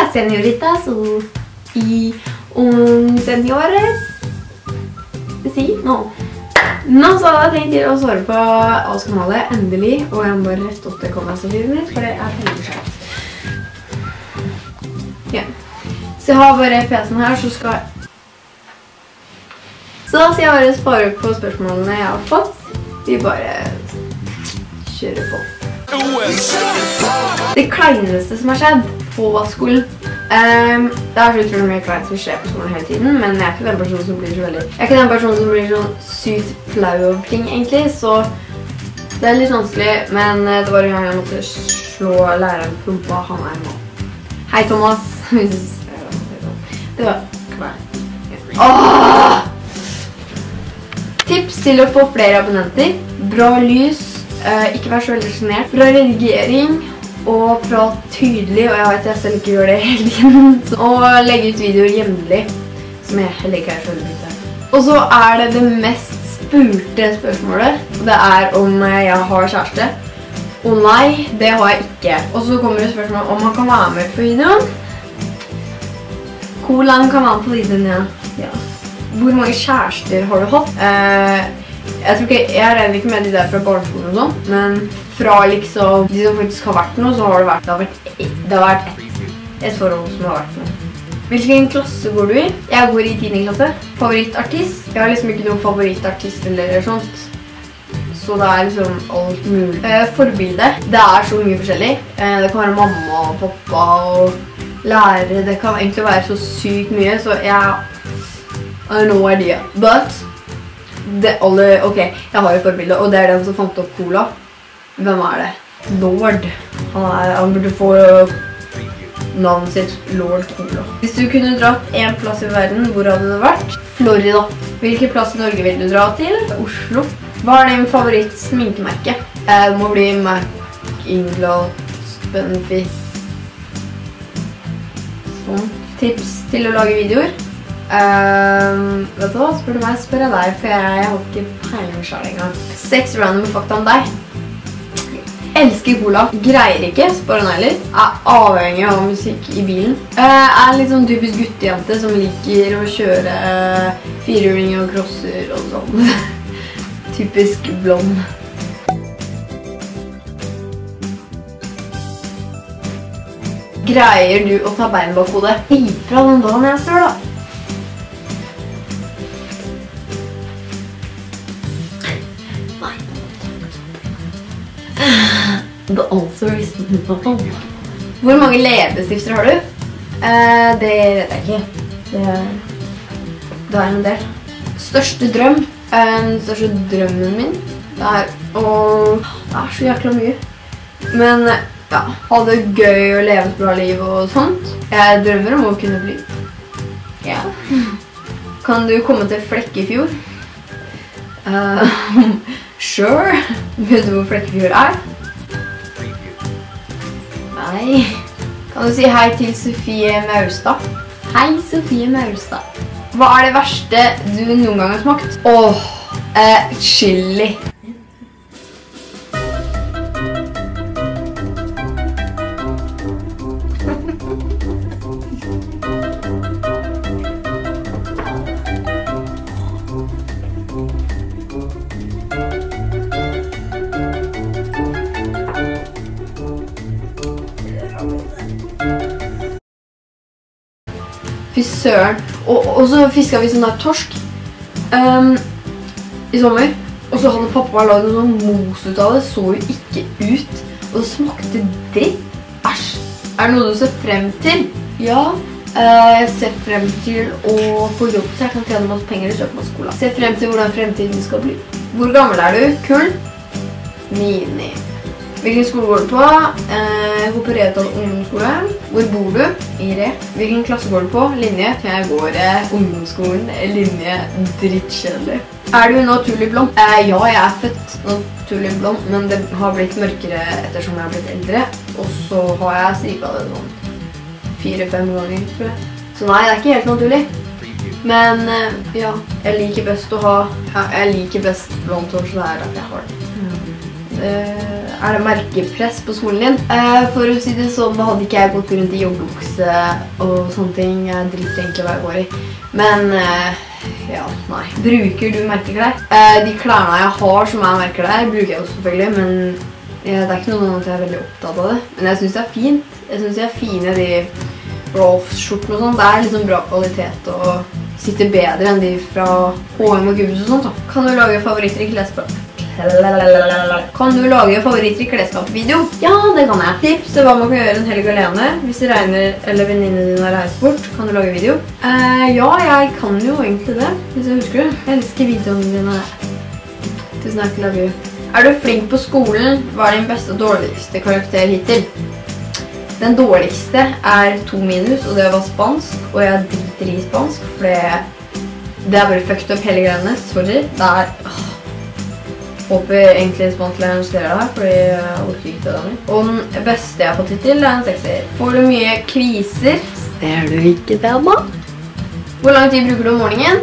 señoritas y un señores. Si, no. Nå så hadde jeg tenkt til å svare på Oscar-målet, endelig, og jeg må bare rette opp det kommentarsporet mitt, for det veldig skjønt. Ja. Så jeg har bare PC-en her, så skal jeg bare spare på spørsmålene jeg har fått. Vi bare kjører på. Det kleineste som har skjedd på skolen. Det så utrolig mye kleint som skjer på skolen hele tiden, men jeg ikke den personen som blir så veldig... Jeg ikke den personen som blir sånn sykt flau over ting, egentlig, så det litt vanskelig, men det var en gang jeg måtte slå læreren på rumpa, han nå. Hei, Thomas! Det var kleint. Tips til å få flere abonnenter. Bra lys, ikke vær så veldig genert. Bra redigering. Og prat tydelig, og jeg vet jeg selv ikke gjør det hele tiden. Og legge ut videoer jevnlig, som jeg heller ikke så veldig mye. Og så det mest spurte spørsmålet, og det om jeg har kjæreste. Og nei, det har jeg ikke. Og så kommer det spørsmålet om han kan være med på videoen. Hvordan kan være med på videoen, ja. Hvor mange kjærester har du hatt? Jeg regner ikke med de der fra barneskolen og sånn, men fra liksom de som faktisk har vært noe, så har det vært et forhold som har vært noe. Hvilken klasse går du i? Jeg går i 10. klasse. Favorittartist? Jeg har liksom ikke noen favorittartist eller sånt. Så det liksom alt mulig. Forbilde? Det så mye forskjellig. Det kan være mamma og pappa og lærere. Det kan egentlig være så sykt mye, så jeg har no idea. But ok, jeg har et forbilde, og det den som fant opp cola. Hvem det? Lord. Han burde få navnet sitt Lord Cola. Hvis du kunne dratt en plass i verden, hvor hadde det vært? Florida. Hvilken plass i Norge vil du dra til? Oslo. Hva din favoritt sminkemerke? Det må bli MAC, Inglot, Benefit. Sånn. Tips til å lage videoer. Vet du hva? Spør du meg, spør jeg deg, for jeg har ikke peiling selv engang. 6 random fakta om deg. Elsker cola. Greier ikke, spør han heller. Avhengig av musikk i bilen. Litt sånn typisk guttejente som liker å kjøre firehjuling og crosser og sånn. Typisk blond. Greier du å ta bein bak hodet? Fra den dagen jeg står da. The answer is no. Hvor mange leppestifter har du? Det vet jeg ikke. Det en del. Største drøm? Største drømmen min? Det så jækla mye. Men ja, ha det gøy å leve et bra liv og sånt. Jeg drømmer om å kunne bli. Ja. Kan du komme til Flekkefjord? Sure. Vet du hvor Flekkefjord Nei. Kan du si hei til Sofie Maurstad? Hei, Sofie Maurstad. Hva det verste du noen gang har smakt? Chili. Fy søren. Og så fisket vi sånn der torsk i sommer. Og så hadde pappa laget noe sånn mos ut av det. Så jo ikke ut. Og det smakte dritt. Æsj. Det noe du ser frem til? Ja. Jeg ser frem til å få jobb, så jeg kan tjene masse penger og kjøpe masse cola. Ser frem til hvordan fremtiden skal bli. Hvor gammel du? Kull? 9. Hvilken skole går du på? Jeg går på Redal ungdomsskole. Hvor bor du? I Re. Hvilken klasse går du på? Linje. Jeg går ungdomsskolen. Linje. Drittkjedelig. Du naturlig blond? Ja, jeg født naturlig blond, men det har blitt mørkere ettersom jeg har blitt eldre. Og så har jeg stripet det sånn 4-5 ganger, tror jeg. Så nei, det ikke helt naturlig. Men ja, jeg liker best å ha... Ja, jeg liker best blondt hår, så det derfor jeg har det. er det merkepress på skolen din? For å si det sånn, da hadde ikke jeg gått rundt i joggebukse og sånne ting. Jeg driter egentlig hva jeg går i. Men ja, nei. Bruker du merkeklær? De klærne jeg har som er merkeklær, bruker jeg også selvfølgelig, men det er ikke noe sånn at jeg er veldig opptatt av det. Men jeg synes det er fint. Jeg synes de er fine, de Rolf-skjortene og sånn. Det er liksom bra kvalitet og sitter bedre enn de fra H&M og Gubus og sånt da. Kan du lage favoritter i klesskap? Kan du lage favoritter i klesskap-video? Ja, det kan jeg. Tips til hva man kan gjøre en helg alene. Hvis det regner eller venninnene dine har reist bort, kan du lage video? Ja, jeg kan jo egentlig det, hvis jeg husker det. Jeg elsker videoene dine. Tusen takk, love you. Er du flink på skolen? Hva er din beste og dårligste karakter hittil? Den dårligste er 2 minus, og det var spansk, og jeg driter i spansk, for det er bare fucked up hele greiene, sorry. Det er... Håper egentlig spansklæreren ser det her, fordi jeg orker ikke til det. Og den beste jeg har fått hittil er en 6-er. Får du mye kviser? Ser du ikke det, da? Hvor lang tid bruker du om morgenen?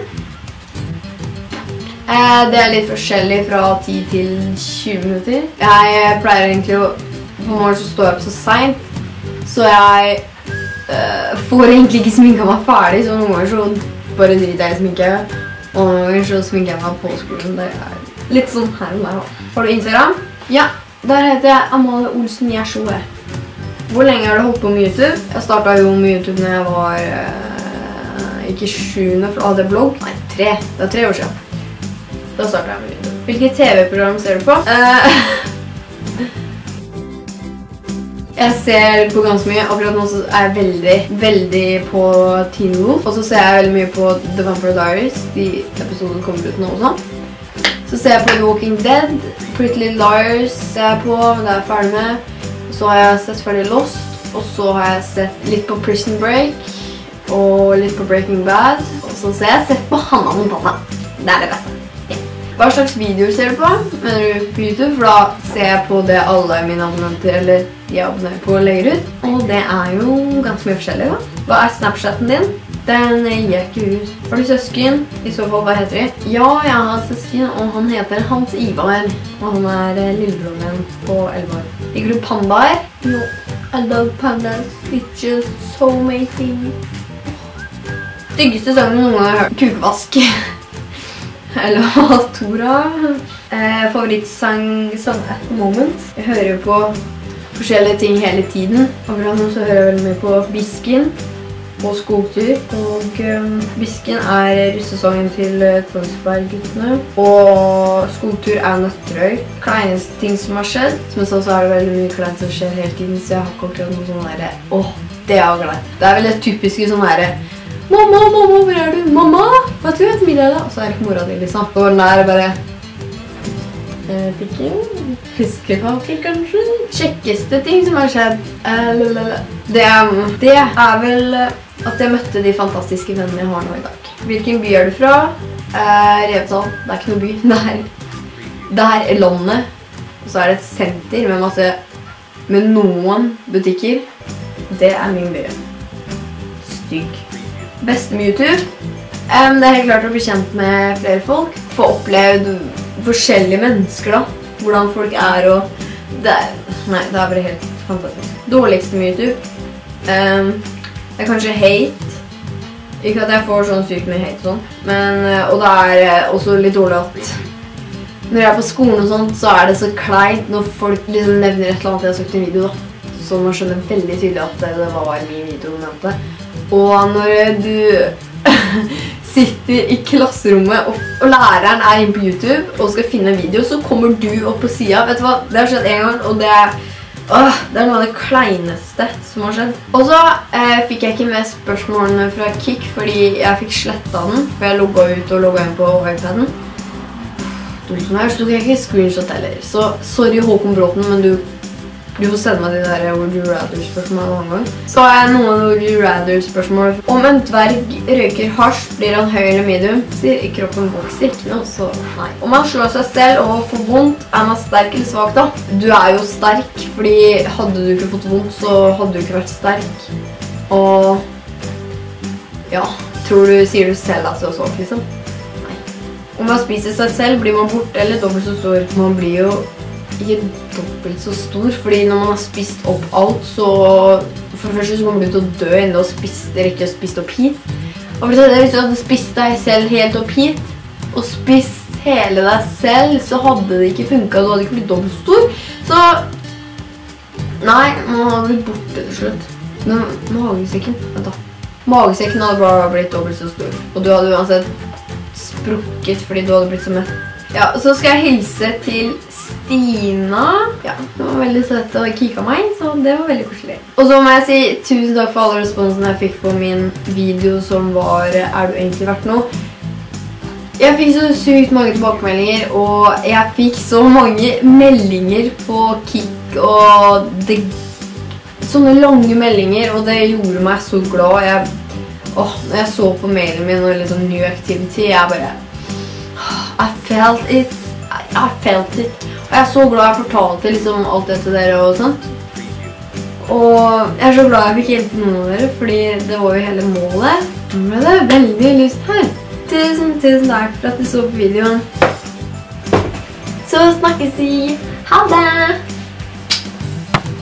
Det er litt forskjellig fra 10 til 20 minutter. Jeg pleier egentlig å... På morgenen så står jeg opp så sent, så jeg får egentlig ikke sminket meg ferdig, så noen ganger så bare driter jeg i sminke. Og noen ganger så sminker jeg meg på skolen. Det er litt sånn her og der også. Har du Instagram? Ja, der heter jeg Amalie Olsen Gjersjø. Hvor lenge har du holdt på med YouTube? Jeg startet jo med YouTube når jeg var ikke 7, for da hadde jeg blogg. Nei, 3. Det er 3 år siden. Da startet jeg med YouTube. Hvilket TV-program ser du på? Jeg ser på ganske mye. Akkurat nå så er jeg veldig på Teen Wolf. Og så ser jeg veldig mye på The Vampire Diaries. De episodene kommer ut nå og sånn. Så ser jeg på The Walking Dead, Pretty Little Liars ser jeg på, men det er jeg ferdig med. Så har jeg sett ferdig Lost, og så har jeg sett litt på Prison Break, og litt på Breaking Bad. Og så har jeg sett på Hannah Montana. Det er det beste. Yeah. Hva slags videoer ser du på? Mener du på YouTube? For da ser jeg på det alle mine abonnenter, eller de jeg abonnerer på, legger ut. Og det er jo ganske mye forskjellig da. Hva er Snapchatten din? Den gir jeg ikke ut. Har du søsken? I så fall, hva heter de? Ja, jeg har søsken, og han heter Hans Ivar. Og han er lillebroren min på 11 år. Liker du pandaer? Jo, I love pandas. It's just so amazing. Styggeste sangen noen gang har hørt. Kukvask. Eller Tora. Favorittsang at the moment. Jeg hører jo på forskjellige ting hele tiden. Akkurat nå så hører jeg veldig mye på Bisken og Skogtur. Og Bisken er russesangen til Tønsberg-guttene. Og Skogtur er Nøtterøy. Kleineste ting som har skjedd. Som jeg sa, så er det veldig mye kleint som skjer hele tiden, så jeg har ikke akkurat noe sånn der. Åh, det er kleint. Det er vel det typiske sånn der. Mamma, hvor er du? Mamma, hva tror jeg til middag da? Og så er det ikke mora di, liksom. Og den er bare... Fiskekaker, kanskje? Kjekkeste ting som har skjedd. Det er vel at jeg møtte de fantastiske vennene jeg har nå i dag. Hvilken by er du fra? Revetal. Det er ikke noen by. Det er landet. Og så er det et senter med noen butikker. Det er min by. Stygg. Beste med YouTube? Det er helt klart å bli kjent med flere folk. Få opplevd forskjellige mennesker da. Hvordan folk er og... Nei, det er bare helt fantastisk. Dårligste med YouTube? Det er kanskje hate. Ikke at jeg får sånn sykt mye hate og sånn. Men, og det er også litt dårlig at når jeg er på skolen og sånt, så er det så kleint når folk liksom nevner et eller annet jeg har sagt i en video da. Så man skjønner veldig tydelig at det var min video de nevnte. Og når du sitter i klasserommet og læreren er inne på YouTube og skal finne en video, så kommer du opp på siden. Vet du hva? Det har skjedd en gang, og det er noe av det kleineste som har skjedd. Og så fikk jeg ikke med spørsmålene fra Kik, fordi jeg fikk slettet den, for jeg logget ut og logget inn på iPaden. Så tok jeg ikke screenshot heller. Så sorry Håkon Bråten, men du får sende meg de der Would You Rather-spørsmål en annen gang. Så har jeg noen Would You Rather-spørsmål. Om en dverg røyker hasj, blir han høy eller medium? Sier kroppen vokser ikke noe, så nei. Om han slår seg selv og får vondt, er man sterk eller svak da? Du er jo sterk, fordi hadde du ikke fått vondt, så hadde du ikke vært sterk. Og ja, sier du selv at du er svak, liksom? Nei. Om man spiser seg selv, blir man bort eller dobbelt så stor. Man blir jo ikke dobbelt så stor, fordi når man har spist opp alt, så for det første så kommer du til å dø innen du har ikke spist opp hit. Og for det tredje, hvis du hadde spist deg selv helt opp hit, og spist hele deg selv, så hadde det ikke funket, du hadde ikke blitt dobbelt stor. Så, nei, man hadde blitt borte til slutt. Men magesekken, vent da. Magesekken hadde bare blitt dobbelt så stor, og du hadde uansett sprukket fordi du hadde blitt så mett. Ja, så skal jeg hilse til Stina. Ja, det var veldig søtt å kike meg, så det var veldig koselig. Og så må jeg si tusen takk for alle responsene jeg fikk på min video som var Er du egentlig verdt noe? Jeg fikk så sykt mange tilbakemeldinger, og jeg fikk så mange meldinger på Kik, og sånne lange meldinger, og det gjorde meg så glad. Når jeg så på mailen min og liksom new activity, jeg bare I felt it. Og jeg er så glad jeg fortalte liksom alt det til dere og sånt. Og jeg er så glad jeg fikk hjelpe noen av dere, fordi det var jo hele målet. Nå ble det veldig lyst her. Tusen takk for at du så på videoen. Så snakkes vi. Ha det!